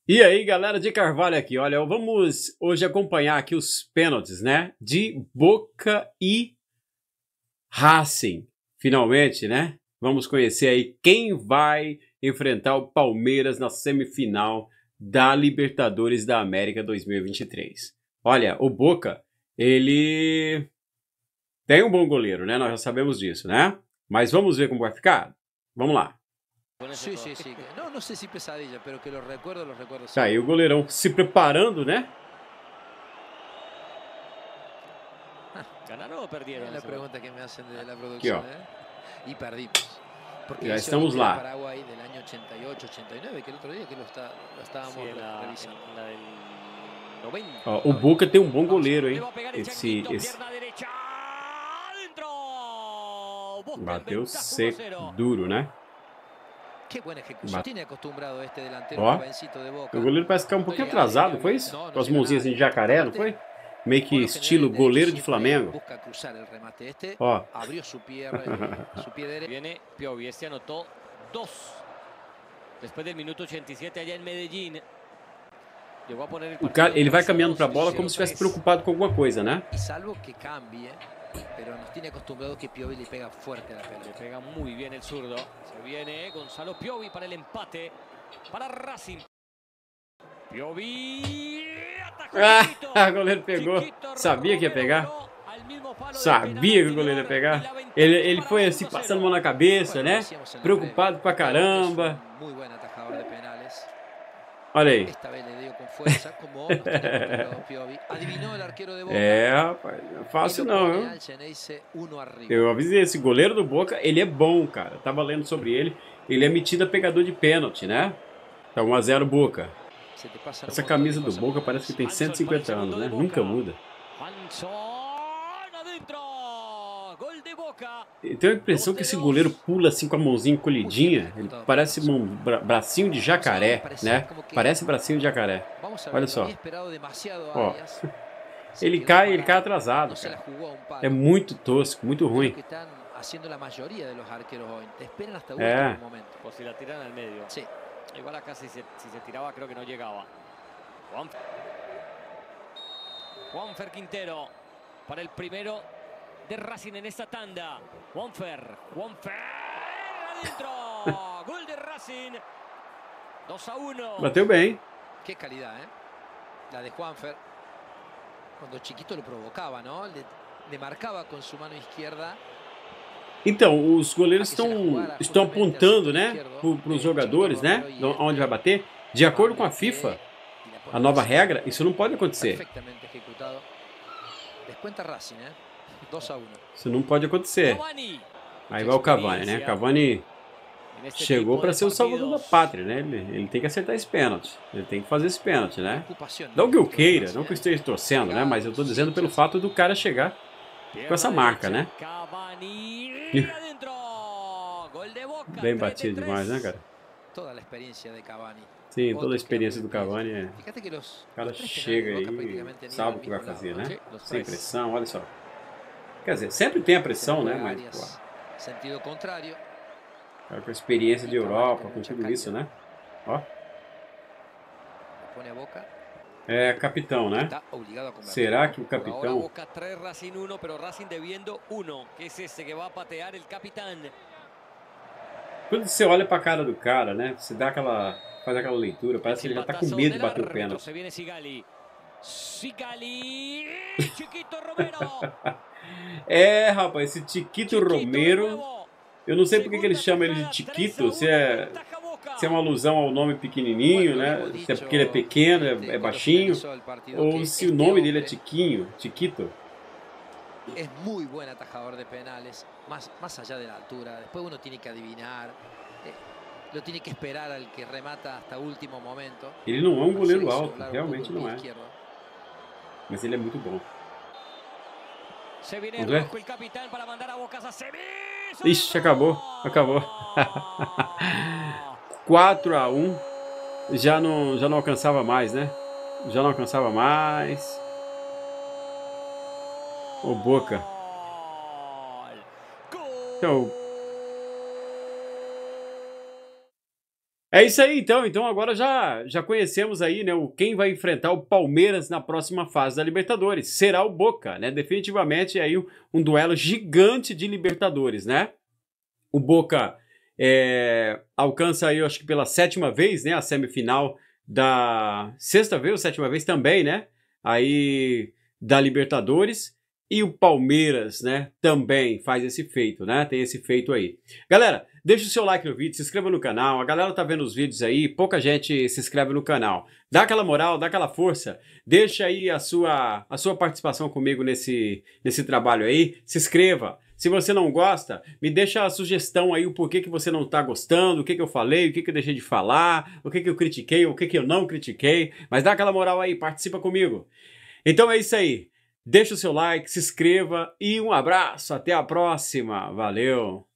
E aí, galera de Carvalho aqui, olha, vamos hoje acompanhar aqui os pênaltis, né, de Boca e Racing. Finalmente, né, vamos conhecer aí quem vai enfrentar o Palmeiras na semifinal da Libertadores da América 2023. Olha, o Boca, ele tem um bom goleiro, né, nós já sabemos disso, né, mas vamos ver como vai ficar? Vamos lá. Sí, sí, sí. No, no sé si pesadilla, pero que los recuerdo Tá aí o goleirão se preparando, né? ¿Ganaron o perdieron? Es la pregunta que me hacen de la Aqui, producción, ó. ¿eh? Y perdimos. Porque Já ese estamos gol de lá. Paraguay del año 88, 89, que el otro día que lo estábamos revisando. En la del 90. Ó, o Boca tem um bom goleiro, Le hein? va a pegar el Esse pierna derecha. Adentro. Boca en bateu ventaja seco, 1-0. duro, né? Qué buena ejecución. Tiene acostumbrado este delantero Ó, jovencito de Boca. o goleiro parece ficar um pouquinho atrasado, foi isso? No, Com as llega mãozinhas nadie. de jacaré, não Aparte, foi? Meio que por lo general, estilo el derecho goleiro de siempre Flamengo. busca cruzar el remate. Este Ó. abrió su pie derecho. Viene Piovi, este anotó 2. Después del minuto 87 allá en Medellín. Llegó a poner O cara, ele vai caminhando pra bola como se estivesse preocupado com alguma coisa, né? Y salvo que cambie, pero nos tiene acostumbrado que Piovi le pega fuerte a la pelota. Le pega muy bien el zurdo. Se viene Gonzalo Piovi para el empate. Para Racing. Piovi. Ah, o goleiro pegou. Sabia que ia pegar. Sabia que o goleiro ia pegar. Ele foi assim, passando a mão na cabeça, né? Preocupado pra caramba. Muy buen atajador de penales. Olha aí. Esta vez le dio con fuerza, como nos tiene acostumbrado Piovi. Adivinó el arquero de Boca. É, rapaz, não é fácil não, viu? Uno arriba. Eu avisei, esse goleiro do Boca, ele é bom, cara. Tava lendo sobre ele. Ele é metido a pegador de pênalti, né? Tá 1 a 0 Boca. Essa camisa do Boca parece que tem 150 anos, né? Nunca muda. Eu tenho a impressão que esse goleiro pula assim com a mãozinha encolhidinha. Ele parece um bracinho de jacaré, né? Parece bracinho de jacaré. Olha só. Ó. Ele cai atrasado, cara. É muito tosco, muito ruim. É. Por si la tiran al medio. Sí. Igual acá si se tiraba creo que no llegaba. Juanfer Quintero para el primero de Racing en esta tanda. Juanfer adentro. Gol de Racing. 2-1. Bateu bem. Qué calidad, ¿eh? La de Juanfer. Cuando chiquito lo provocaba, ¿no? Le marcaba con su mano izquierda. Então, os goleiros estão apontando, né, para os jogadores, né, onde vai bater. De acordo com a FIFA, a nova regra, isso não pode acontecer. Perfectamente ejecutado. Descuenta Racing, ¿eh? 2-1. Isso não pode acontecer. Aí vai o Cavani, né? Cavani chegou para ser o salvador da pátria, né? Ele tem que acertar esse pênalti. Ele tem que fazer esse pênalti, né? Não que eu queira, não que eu esteja torcendo, né? Mas eu estou dizendo pelo fato do cara chegar com essa marca, né? Bem batido demais, né, cara? Toda a experiência de Cavani. Sim, toda a experiência do Cavani é... O cara chega aí e sabe o que vai fazer, né? Sem pressão, olha só. Quer dizer, sempre tem a pressão, né? Mas, pô, sentido contrário. Cara com a experiência de Europa, com tudo isso, né? Ó. É capitão, né? Será que o capitão... Boca 3, Racing 1, pero Racing debiendo 1, que es ese que va a patear el capitán. Quando você olha pra cara do cara, né? Você dá aquela... Faz aquela leitura, parece que ele já tá com medo de bater o pênalti. Sigali, Chiquito Romero. É, rapaz, esse Chiquito Romero... Eu não sei porque que eles chamam ele de Chiquito, se é uma alusão ao nome pequenininho, né? Se é porque ele é pequeno, é baixinho, ou se o nome dele é Chiquinho, Chiquito. É muito bom atajador de penales, más allá de la altura. Después uno tiene que adivinar, lo tiene que esperar al que remata hasta o último momento. Ele não é um goleiro alto, realmente não é. Mas ele é muito bom. Vamos ver? Ixi, acabou. 4 a 1. Já não alcançava mais, né? Já não alcançava mais. O Boca. Então, É isso aí, então. Então agora já conhecemos aí, né, quem vai enfrentar o Palmeiras na próxima fase da Libertadores. Será o Boca, né? Definitivamente aí um duelo gigante de Libertadores, né? O Boca alcança aí, eu acho que pela 7ª vez, né, a semifinal da 6ª vez ou 7ª vez também, né? Aí da Libertadores. E o Palmeiras, né, também faz esse feito, né? Tem esse feito aí. Galera, deixa o seu like no vídeo, se inscreva no canal. A galera tá vendo os vídeos aí, pouca gente se inscreve no canal. Dá aquela moral, dá aquela força. Deixa aí a sua participação comigo nesse trabalho aí. Se inscreva. Se você não gosta, me deixa a sugestão aí, o porquê que você não tá gostando, o que eu falei, o que eu deixei de falar, o que eu critiquei, o que eu não critiquei. Mas dá aquela moral aí, participa comigo. Então é isso aí. Deixa o seu like, se inscreva e um abraço. Até a próxima. Valeu!